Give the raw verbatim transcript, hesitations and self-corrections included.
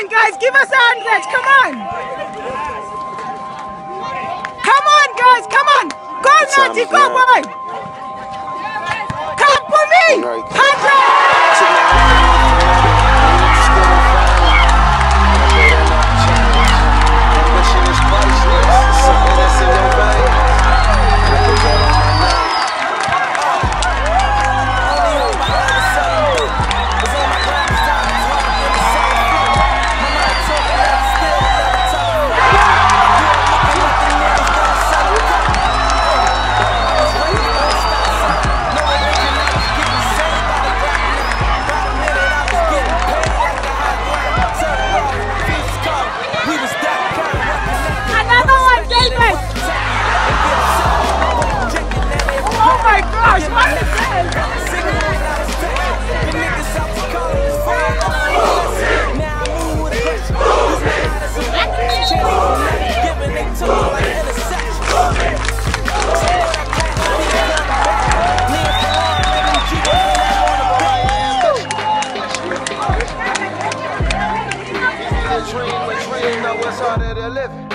on, guys, give us a hundred. Come on. Come on, guys, come on. Go, Natty, go, boy. Come for me. Hundred. What's harder to live?